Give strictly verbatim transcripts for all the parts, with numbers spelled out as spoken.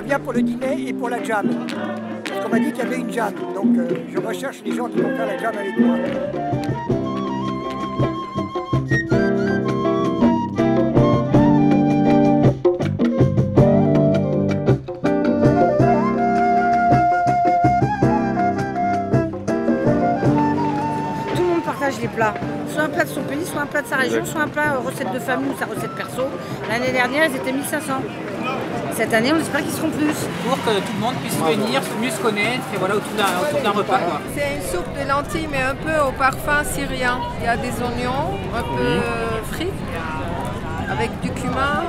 bien pour le dîner et pour la jam. Parce qu'on m'a dit qu'il y avait une jam. Donc euh, je recherche les gens qui vont faire la jam avec moi. Les plats, soit un plat de son pays, soit un plat de sa région, soit un plat euh, recette de famille ou sa recette perso. L'année dernière, ils étaient mille cinq cents. Cette année, on espère qu'ils seront plus. Pour que tout le monde puisse venir, mieux se connaître, et voilà, autour d'un repas. C'est une soupe de lentilles, mais un peu au parfum syrien. Il y a des oignons, un peu oui. frits, avec du cumin.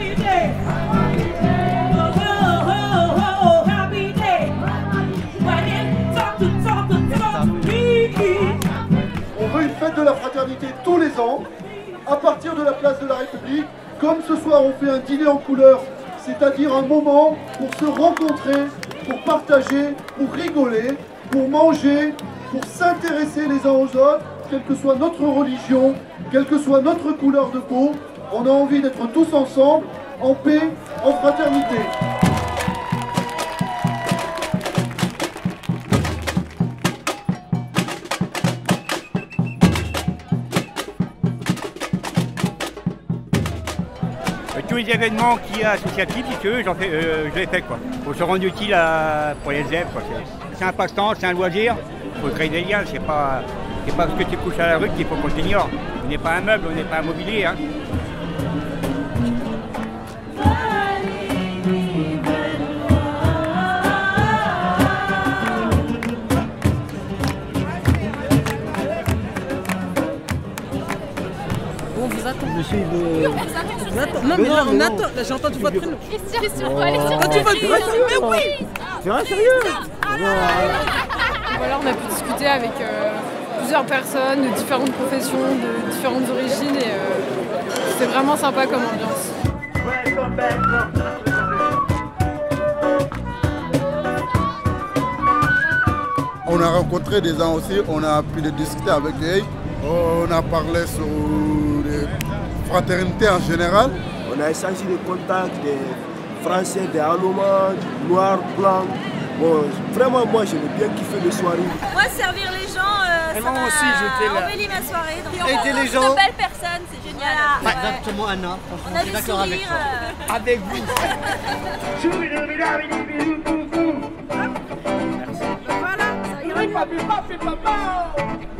On veut une fête de la fraternité tous les ans, à partir de la place de la République. Comme ce soir on fait un dîner en couleur, c'est-à-dire un moment pour se rencontrer, pour partager, pour rigoler, pour manger, pour s'intéresser les uns aux autres, quelle que soit notre religion, quelle que soit notre couleur de peau. On a envie d'être tous ensemble, en paix, en fraternité. Tous les événements qu'il y a associatifs, si tu veux, j'en fais, euh, je les fais quoi. Pour se rendre utile à, pour les élèves. C'est un passe-temps, c'est un loisir. Il faut créer des liens. C'est pas, c'est pas parce que tu couches à la rue qu'il faut qu'on t'ignore. On n'est pas un meuble, on n'est pas un mobilier. Hein. On vous attend. Je suis de... On vous attend. Non, mais là, on attend. Là, j'ai entendu votre prénom. Christian, Christian, faut aller sur Quand tu vas mais oui. C'est vrai, sérieux? Voilà, on a pu discuter avec euh, plusieurs personnes de différentes professions, de différentes origines et euh, c'était vraiment sympa comme ambiance. On a rencontré des gens aussi, on a pu discuter avec eux. On a parlé sur les fraternités en général. On a échangé des contacts des Français, des Allemands, Noirs, Blancs. Bon, vraiment, moi, j'ai bien kiffé les soirées. Moi, servir les gens, euh, ça m'a embelli ma soirée. Donc, aider les gens. De belles personnes, c'est génial. Voilà. Ouais. Exactement, Anna. On a du d'accord avec toi. Euh... Avec vous. Voilà, ça ira mieux.